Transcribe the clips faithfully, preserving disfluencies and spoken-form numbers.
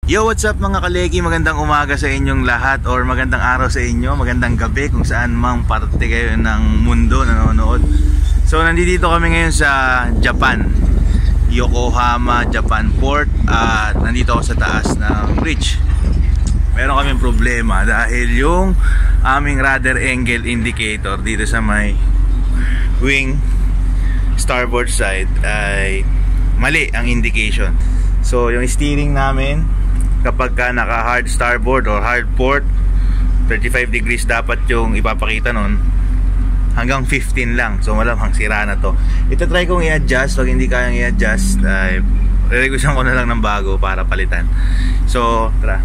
Yo, what's up mga kaleki? Magandang umaga sa inyong lahat or magandang araw sa inyo, magandang gabi kung saan mang parte kayo ng mundo nanonood. So nandito kami ngayon sa Japan, Yokohama, Japan Port, at nandito ako sa taas ng bridge. Meron kaming problema dahil yung aming rudder angle indicator dito sa may wing starboard side ay mali ang indication. So yung steering namin, kapag ka naka hard starboard or hard port, thirty-five degrees dapat yung ipapakita nun, hanggang fifteen lang. So malamang sira na to. Ito try kong i-adjust. Pag hindi kayang i-adjust, ay re-requestan ko na lang ng bago para palitan. So tara,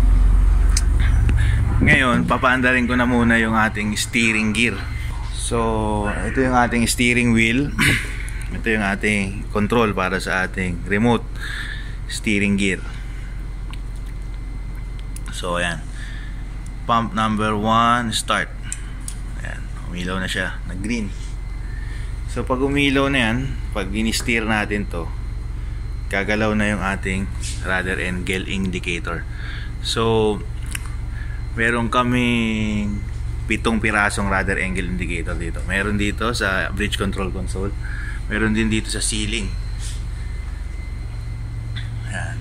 ngayon papaandarin ko na muna yung ating steering gear. So ito yung ating steering wheel. Ito yung ating control para sa ating remote steering gear. So ayan, pump number one, start. Ayan, umilaw na siya, nag green. So pag umilaw na yan, pag in-steer natin to, gagalaw na yung ating rudder angle indicator. So meron kaming pitong pirasong rudder angle indicator dito. Meron dito sa bridge control console, meron din dito sa ceiling. Ayan,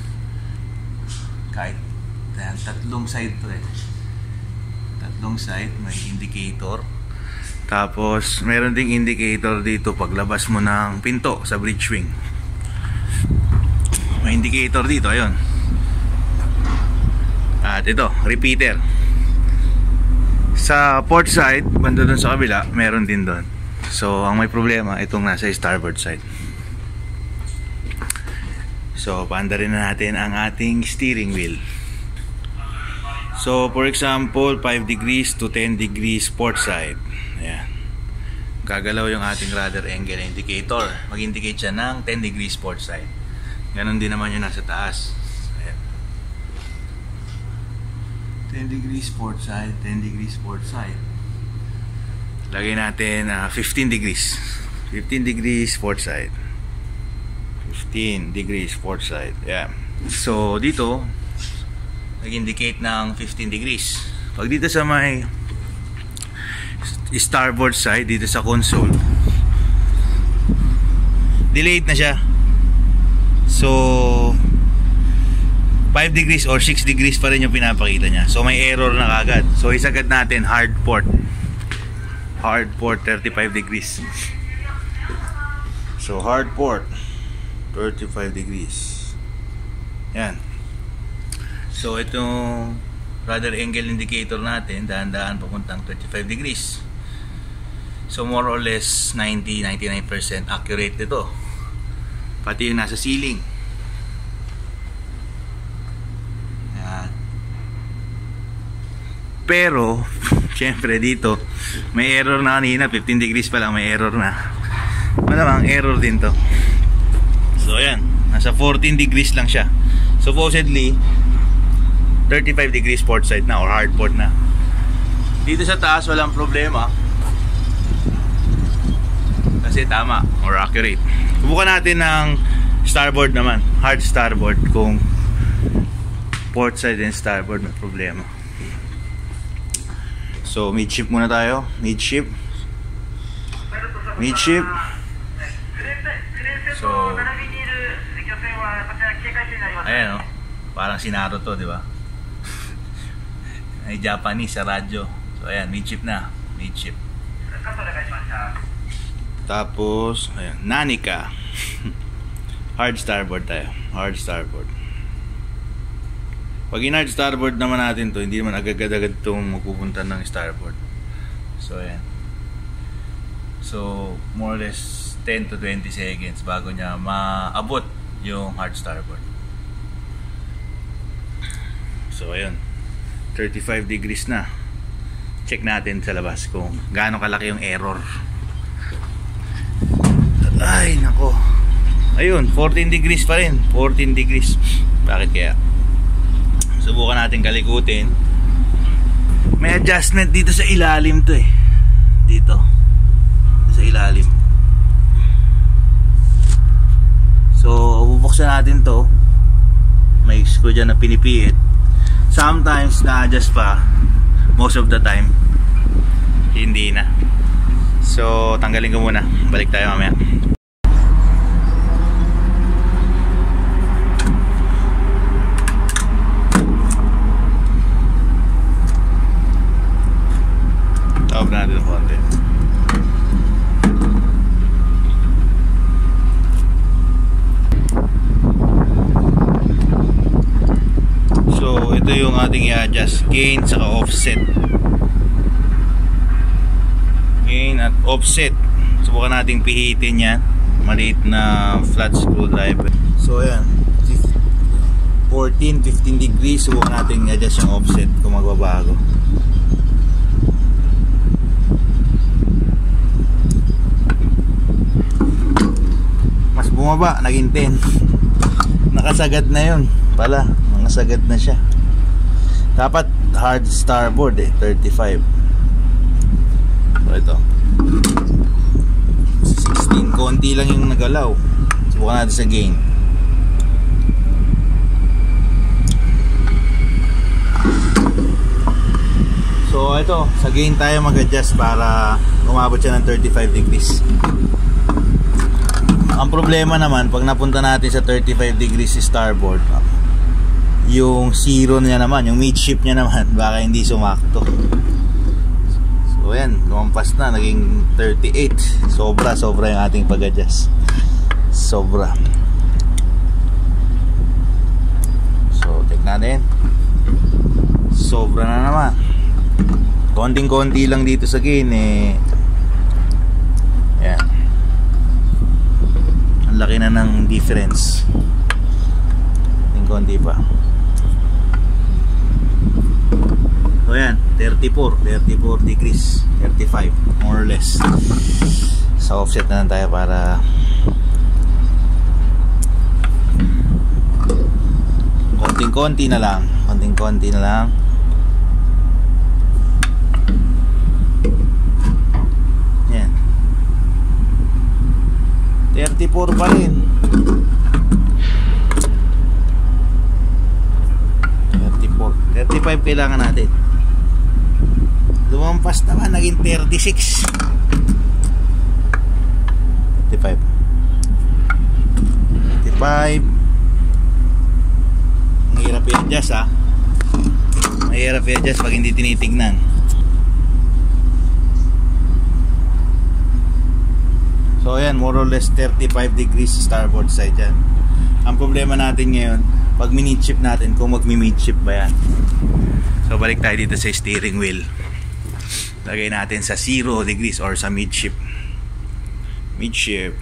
kahit ayan, tatlong side to eh. Tatlong side, may indicator. Tapos meron ding indicator dito paglabas mo ng pinto sa bridge wing. May indicator dito, ayun. At ito, repeater. Sa port side, banda dun sa kabila, meron din doon. So ang may problema, itong nasa starboard side. So paandarin na natin ang ating steering wheel. So for example, five degrees to ten degrees port side. Ayan, gagalaw yung ating rudder angle indicator. Mag-indicate siya ng ten degrees port side. Ganon din naman yung nasa taas. Ayan, ten degrees port side, ten degrees port side. Lagay natin uh, fifteen degrees. fifteen degrees port side. fifteen degrees port side. Ayan. So dito nag-indicate ng fifteen degrees. Pag dito sa may starboard side, dito sa console, delayed na siya. So five degrees or six degrees pa rin yung pinapakita niya. So may error na kagad. So isagad natin hard port. Hard port thirty-five degrees. So hard port thirty-five degrees. Yan. So itong rudder angle indicator natin, dahan-dahan papuntang thirty-five degrees. So more or less ninety to ninety-nine percent accurate ito. Pati yung nasa ceiling. Yan. Pero syempre dito may error na kanina, fifteen degrees pa lang may error na. Malamang error din to. So ayan, nasa fourteen degrees lang siya. Supposedly thirty-five degrees port side na or hard port na. Dito sa taas walang problema kasi tama or accurate. Subukan natin ng starboard naman, hard starboard, kung port side and starboard may problema. So midship muna tayo, midship midship. So ayan o, parang sinaro to, di ba? Ay Japanese sa radyo. So ayan, midship na, midship. Tapos ayan, Nanika. Hard starboard tayo, hard starboard. Pag in hard starboard naman natin to, hindi naman agad-agad itong mapupunta ng starboard. So ayan. So more or less ten to twenty seconds bago niya maabot yung hard starboard. So ayun, thirty-five degrees na. Check natin sa labas kung gaano kalaki yung error. Ay nako, ayun, fourteen degrees pa rin, fourteen degrees. Bakit kaya? Subukan natin kalikutin. May adjustment dito sa ilalim to eh. Dito sa ilalim. So bubuksan natin to. may screw dyan na pinipiit. Sometimes na-adjust pa, most of the time hindi na. So tanggalin ko muna, balik tayo mamaya. Tawag natin ng konti. So ito yung ating i-adjust, gain saka offset. Gain at offset. Subukan nating pihitin yan. Maliit na flat screwdriver. So ayan, fourteen, fifteen degrees. Subukan nating i-adjust yung offset kung magbabago. Mas bumaba, naging ten. Nakasagad na yun pala, nakasagad na siya. Dapat hard starboard eh, thirty-five. So ito sixteen, konti lang yung nagalaw. Subukan natin sa gain. So ito, sa gain tayo mag-adjust para umabot siya ng thirty-five degrees. Ang problema naman, pag napunta natin sa thirty-five degrees starboard, yung zero niya naman, yung midship niya naman, baka hindi sumakto. So ayan, lumampas na, naging thirty-eight. Sobra, sobra yung ating pag-adjust. Sobra. So check natin. Sobra na naman. Konting-konti lang dito sa gain eh. Ayan, ang laki na ng difference. Konti pa. So yan, thirty-four degrees, thirty-five more or less. So offset na lang tayo para konting-konti na lang, konting-konti na lang. Yan, thirty-four pa rin. thirty-five kailangan natin. Lumampas naman, naging thirty-six. thirty-five thirty-five. Ang hirap i-adjust ha. Ang hirap i-adjust pag hindi tinitignan. So ayan, more or less thirty-five degrees starboard side yan. Ang problema natin ngayon, pag mid-ship natin, kung mag-mid-ship ba yan. So balik tayo dito sa steering wheel. Lagay natin sa zero degrees or sa midship. Midship.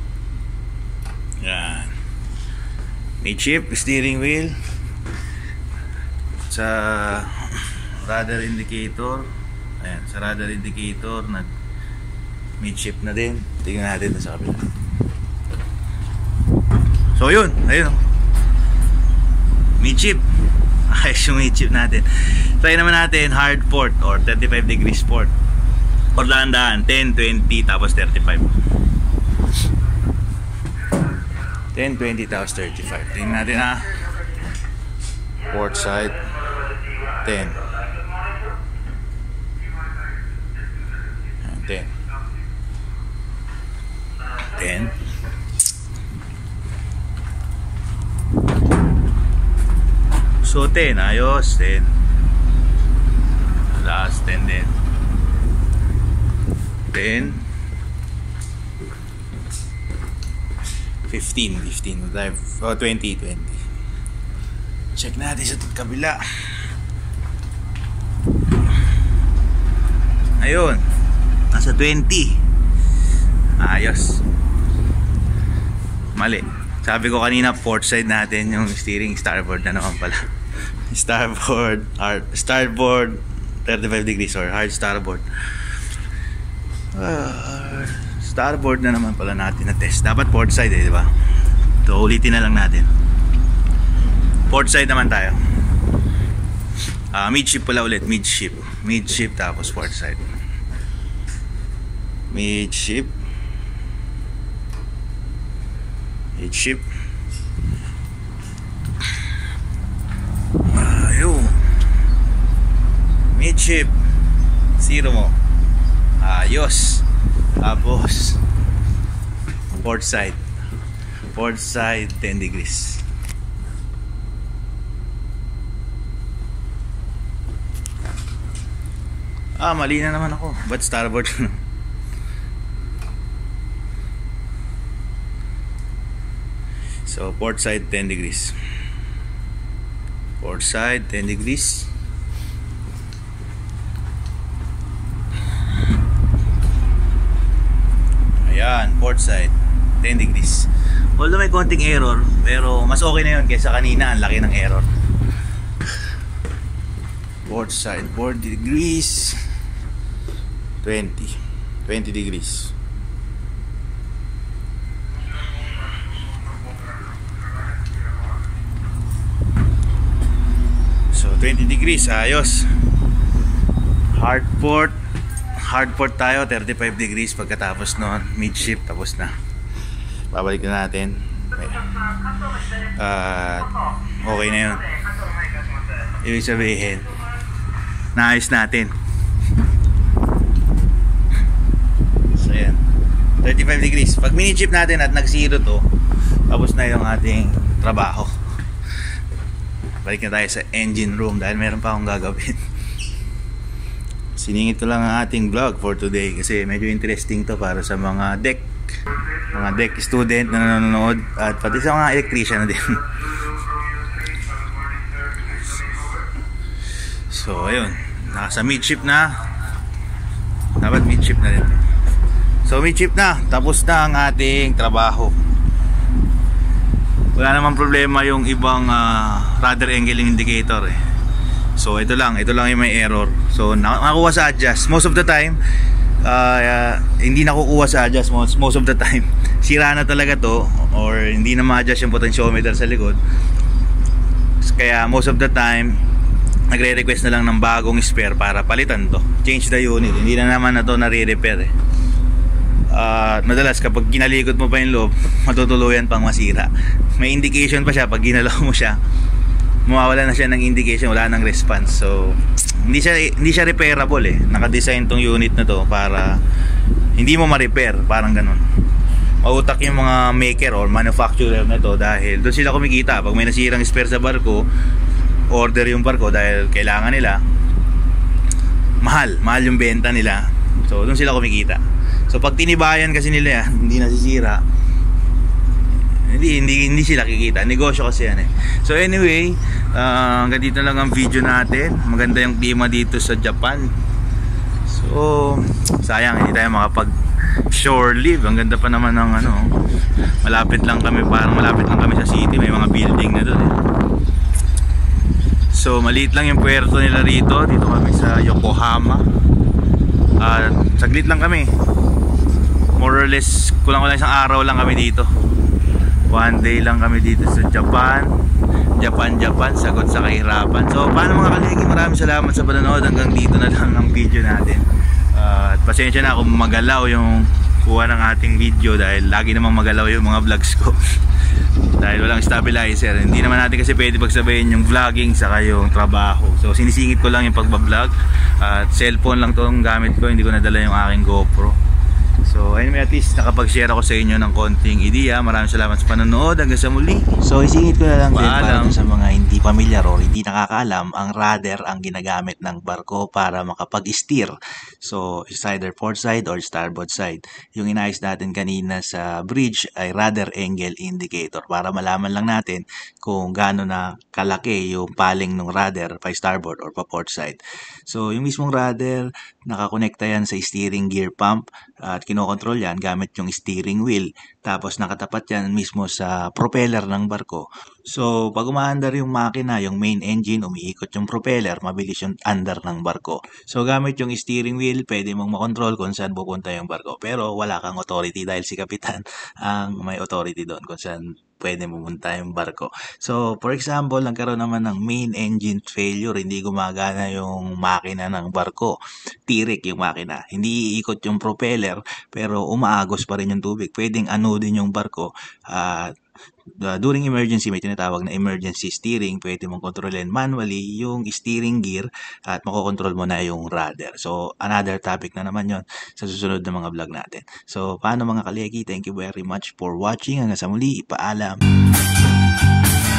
Yan. Midship, steering wheel. Sa radar indicator. Ayan, sa radar indicator nag midship na din. Tingnan natin sa kabila. So yun, ayun. Midship. Ayos yung midship natin. Try naman natin hard port or thirty-five degrees port. Or dahan-dahan, ten, twenty, tapos thirty-five. ten, twenty, tapos thirty-five. Tingnan natin ha. Port side, ten. ten. ten. So ten, ayos, ten. Last ten din. ten. fifteen, fifteen. Oh, twenty, twenty. Check natin sa kabila. Ayun. Nasa twenty. Ayos. Mali. Sabi ko kanina, port side natin yung steering, starboard na naman pala. Starboard, hard, starboard, thirty-five degrees or hard starboard. Uh, starboard na naman pala natin na test. Dapat port side eh, di ba? So ulitin na lang natin. Port side naman tayo. Uh, midship pala ulit, midship. Midship tapos port side. Midship. Midship. midship, zero mo. Ayos. Tapos port side. Port side ten degrees. Ah, mali na naman ako. Ba't starboard? So, port side ten degrees. Port side ten degrees. Ayan, port side ten degrees. Although may konting error, pero mas okay na yun kaysa kanina, ang laki ng error. Port side forty degrees. twenty twenty degrees. So twenty degrees, ayos. Hard port. Hard port tayo, thirty-five degrees pagkatapos noon. Midship, tapos na. Babalik na natin. Uh, okay na yun. Ibig sabihin, naayos natin. So yan, thirty-five degrees. Pag mini-chip natin at nag-zero to, tapos na yung ating trabaho. Balik na tayo sa engine room dahil meron pa akong gagawin. Siningit ko lang ang ating vlog for today kasi medyo interesting to para sa mga deck mga deck student na nanonood at pati sa mga electrician na din. So ayun, nasa midship na. Dapat midship na rin. So midship na, tapos na ang ating trabaho. Wala namang problema yung ibang uh, rudder angle indicator eh. So ito lang, ito lang yung may error. So nakakuha sa adjust most of the time. Uh, uh, hindi nakukuha sa adjust most, most of the time. Sira na talaga to or hindi na ma-adjust yung potentiometer sa likod. Kaya most of the time nagre-request na lang ng bagong spare para palitan to. Change the unit. Hindi na naman na to nare-repair eh. Uh, madalas kapag ginalikot mo pa yung loob, matutuluyan pang masira. May indication pa siya pag ginalaw mo siya. Mawawala na siya ng indication, wala nang response. So hindi siya hindi siya repairable eh. Naka-design tong unit na to para hindi mo ma-repair, parang ganun. Mautak yung mga maker or manufacturer na to dahil doon sila kumikita. Pag may nasirang spare sa barko, order yung barko dahil kailangan nila. Mahal, mahal yung benta nila. So doon sila kumikita. So pag tinibayan kasi nila yan, hindi nasisira, hindi, hindi, hindi sila kikita. Negosyo kasi yan eh. So anyway, uh, hanggang dito lang ang video natin. Maganda yung klima dito sa Japan. So sayang hindi tayo makapag shore live. Ang ganda pa naman ng ano, malapit lang kami, parang malapit lang kami sa city. May mga building na doon eh. So maliit lang yung puerto nila rito. Dito kami sa Yokohama. At uh, saglit lang kami, more or less kulang-kulang isang araw lang kami dito. One day lang kami dito sa Japan. Japan, Japan, sagot sa kahirapan. So paano mga kaligi, maraming salamat sa panonood. Hanggang dito na lang ang video natin. uh, At pasensya na kung magalaw yung kuha ng ating video dahil lagi namang magalaw yung mga vlogs ko. Dahil walang stabilizer. Hindi naman natin kasi pwede pagsabayin yung vlogging saka yung trabaho. So sinisingit ko lang yung pagbablog. At cellphone lang itong gamit ko, hindi ko nadala yung aking GoPro. So anyway, at least nakapag-share ako sa inyo ng konting ideya. Maraming salamat sa panonood. Hanggang sa muli. So isingit ko na lang din para sa mga hindi pamilyar o hindi nakakaalam, ang rudder ang ginagamit ng barko para makapag-steer. So it's either port side or starboard side. Yung inayos natin kanina sa bridge ay rudder angle indicator para malaman lang natin kung gaano na kalaki yung paling ng rudder pa starboard or pa port side. So yung mismong rudder, nakakonekta yan sa steering gear pump at kinokontrol yan gamit yung steering wheel. Tapos nakatapat yan mismo sa propeller ng barko. So pag umaandar yung makina, yung main engine, umiikot yung propeller, mabilis yung andar ng barko. So gamit yung steering wheel, pwede mong makontrol kung saan pupunta yung barko. Pero wala kang authority dahil si kapitan ang may authority doon kung saan pwede pumunta yung barko. So for example, nagkaroon naman ng main engine failure, hindi gumagana yung makina ng barko, tirik yung makina, hindi iikot yung propeller pero umaagos pa rin yung tubig, pwedeng anodin yung barko at uh, uh, during emergency, may tinatawag na emergency steering. Pwede mong kontrolin manually yung steering gear at makokontrol mo na yung rudder. So, another topic na naman yon sa susunod na mga vlog natin. So, paano mga kaleki? Thank you very much for watching. Hanggang sa muli, ipaalam.